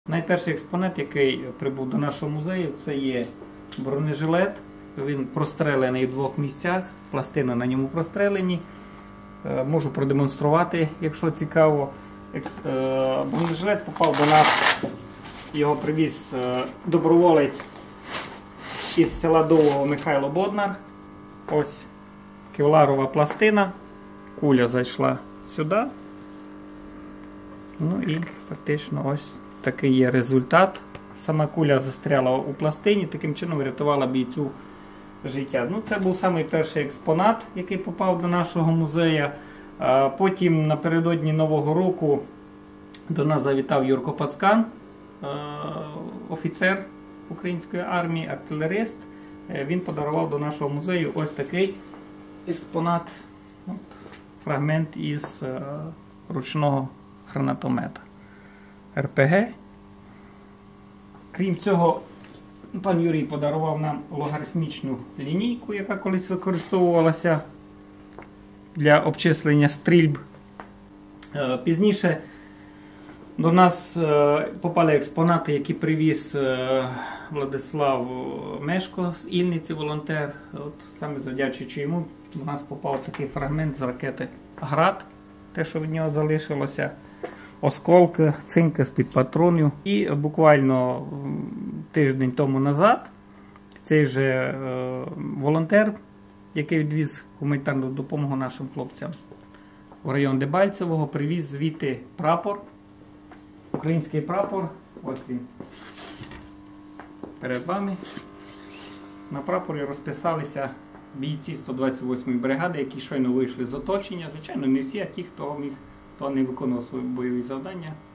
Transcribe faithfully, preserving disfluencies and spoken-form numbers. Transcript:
Найперший експонат, який прибув до нашого музею, це є бронежилет. Він прострелений в двох місцях, пластини на ньому прострелені. Можу продемонструвати, якщо цікаво. Бронежилет попав до нас, його привіз доброволець із села Довгого Михайло Боднар. Ось кевларова пластина, куля зайшла сюди. Ну і фактично ось такий є результат. Сама куля застряла у пластині, таким чином врятувала бійцю життя. Ну, це був самий перший експонат, який попав до нашого музею. Потім напередодні Нового року до нас завітав Юрко Пацкан, офіцер української армії, артилерист. Він подарував до нашого музею ось такий експонат, от, фрагмент із ручного гранатомета ер пе ге. Крім цього, пан Юрій подарував нам логарифмічну лінійку, яка колись використовувалася для обчислення стрільб. Пізніше до нас попали експонати, які привіз Владислав Мешко з Ільниці, волонтер. От, саме завдячуючи йому, до нас попав такий фрагмент з ракети «Град», те, що від нього залишилося, осколки, цинки з-під патронів. І буквально тиждень тому назад цей же е, волонтер, який відвіз гуманітарну допомогу нашим хлопцям у район Дебальцевого, привіз звідти прапор, український прапор. Ось він перед вами. На прапорі розписалися бійці сто двадцять восьмої бригади, які щойно вийшли з оточення. Звичайно, не всі, а ті, хто міг, хто не виконував свої бойові завдання.